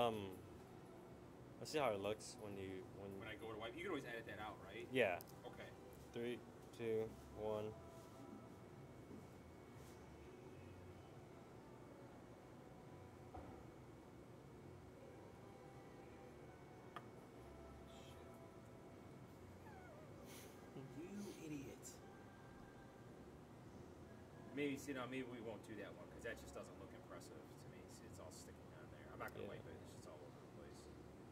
Let's see how it looks when When I go to wipe, you can always edit that out, right? Yeah. Okay. 3, 2, 1. You idiot. Maybe, see, now maybe we won't do that one because that just doesn't look impressive to me. See, it's all sticking on there. I'm not going to wipe it. It's